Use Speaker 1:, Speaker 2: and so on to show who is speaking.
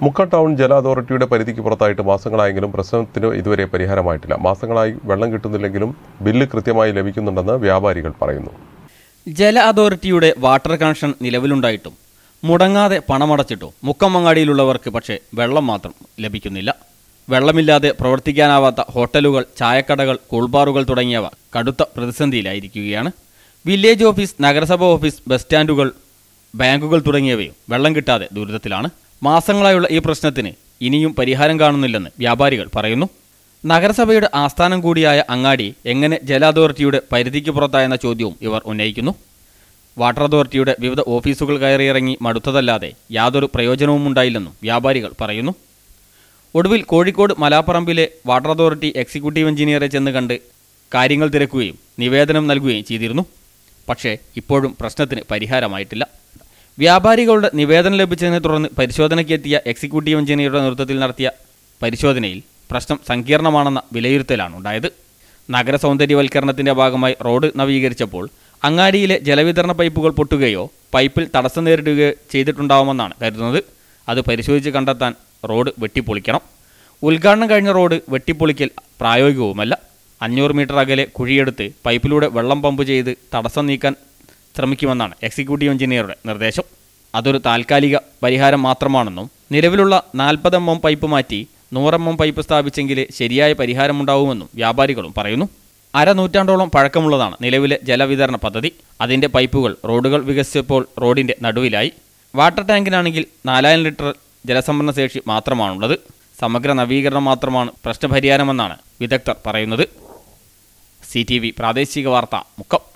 Speaker 1: Mukkam town ജല അതോറിറ്റിയുടെ പരിധിക്ക് പുറത്തായിട്ട് മാസങ്ങളായെങ്കിലും പ്രശ്നത്തിന് ഇതുവരെ പരിഹാരമായിട്ടില്ല. മാസങ്ങളായി വെള്ളം കിട്ടുന്നില്ലെങ്കിലും ബില്ല് കൃത്യമായി ലഭിക്കുന്നുണ്ടെന്ന് വ്യാപാരികൾ പറയുന്നു.
Speaker 2: ജല അതോറിറ്റിയുടെ വാട്ടർ കണക്ഷൻ നിലവിലുണ്ടായിട്ടും മുടങ്ങാതെ പണമടച്ചിട്ടും മുക്കമങ്ങാടിയിലുള്ളവർക്ക് പക്ഷേ വെള്ളം മാത്രം ലഭിക്കുന്നില്ല. വെള്ളമില്ലാതെ പ്രവർത്തിക്കാനാവാത്ത ഹോട്ടലുകൾ, ചായക്കടകൾ, കൂൾബാറുകൾ തുടങ്ങിയവ കടുത്ത പ്രതിസന്ധിയിലായിരിക്കുകയാണ്. വില്ലേജ് ഓഫീസ്, നഗരസഭ ഓഫീസ്, ബസ് സ്റ്റാൻഡുകൾ, ബാങ്കുകൾ തുടങ്ങിയവയും വെള്ളം കിട്ടാതെ ദുരിതത്തിലാണ്. മാസങ്ങളായുള്ള ഈ പ്രശ്നത്തിന് ഇനിയും പരിഹാരം കാണുന്നില്ലെന്ന് വ്യാപാരികൾ പറയുന്നു. നഗരസഭയുടെ ആസ്ഥാനം കൂടിയായ അങ്ങാടി എങ്ങനെ ജല അതോറിറ്റിയുടെ പരിധിക്ക് പുറത്തായെന്ന ചോദ്യവും ഇവർ ഉന്നയിക്കുന്നു. വാട്ടർ അതോറിറ്റിയുടെ വിവിധ ഓഫീസുകൾ കയറിയിറങ്ങി മടുത്തതല്ലാതെ യാതൊരു പ്രയോജനവും ഉണ്ടായില്ലെന്നും വ്യാപാരികൾ പറയുന്നു. ഒടുവിൽ കോഴിക്കോട് മലാപ്പറമ്പിലെ വാട്ടർ അതോറിറ്റി എക്സിക്യൂട്ടീവ് എഞ്ചിനീയറെ ചെന്ന് കണ്ട് കാര്യങ്ങൾ തിരക്കുകയും നിവേദനം നൽകുകയും ചെയ്തിരുന്നു. പക്ഷേ ഇപ്പോഴും പ്രശ്നത്തിന് പരിഹാരമായിട്ടില്ല. വ്യാപാരികളുടെ നിവേദനം ലഭിച്ചതിനെ തുടർന്ന് പരിശോധനയ്ക്കെത്തിയ എക്സിക്യൂട്ടീവ് എഞ്ചിനീയറുടെ നേതൃത്വത്തിൽ നടത്തിയ പരിശോധനയിൽ പ്രശ്നം സങ്കീർണമാണെന്ന വിലയിരുത്തലാണ് ഉണ്ടായത്. നഗര സൗന്ദര്യവൽക്കരണത്തിൻ്റെ ഭാഗമായി റോഡ് നവീകരിച്ചപ്പോൾ അങ്ങാടിയിലെ ജലവിതരണ പൈപ്പുകൾ പൊട്ടുകയോ പൈപ്പിൽ തടസ്സം നേരിടുകയോ ചെയ്തിട്ടുണ്ടാവുമെന്നാണ് കരുതുന്നത്. അത് പരിശോധിച്ച് കണ്ടെത്താൻ റോഡ് വെട്ടിപ്പൊളിക്കണം. ഉദ്ഘാടനം കഴിഞ്ഞ റോഡ് വെട്ടിപ്പൊളിക്കൽ പ്രായോഗികവുമല്ല. 500 മീറ്റർ അകലെ കുഴിയെടുത്ത് പൈപ്പിലൂടെ വെള്ളം പമ്പ് ചെയ്ത് തടസ്സം നീക്കാൻ ശ്രമിക്കുമെന്നാണ് എക്സിക്യൂട്ടീവ് എഞ്ചിനീയറുടെ നിർദ്ദേശം. അതൊരു താൽക്കാലിക പരിഹാരം മാത്രമാണെന്നും നിലവിലുള്ള 40 mm പൈപ്പ് മാറ്റി 100 mm പൈപ്പ് സ്ഥാപിച്ചെങ്കിലേ ശരിയായ പരിഹാരമുണ്ടാവുമെന്നും വ്യാപാരികളും പറയുന്നു. അരനൂറ്റാണ്ടോളം പഴക്കമുള്ളതാണ് നിലവിലെ ജലവിതരണ പദ്ധതി. അതിൻ്റെ പൈപ്പുകൾ റോഡുകൾ വികസിച്ചപ്പോൾ റോഡിൻ്റെ നടുവിലായി. വാട്ടർ ടാങ്കിനാണെങ്കിൽ 4000 ലിറ്റർ ജലസംഭരണ ശേഷി മാത്രമാണുള്ളത്. സമഗ്ര നവീകരണം മാത്രമാണ് പ്രശ്നപരിഹാരമെന്നാണ് വിദഗ്ധർ പറയുന്നത്. CTV പ്രാദേശിക വാർത്ത, മുക്കം.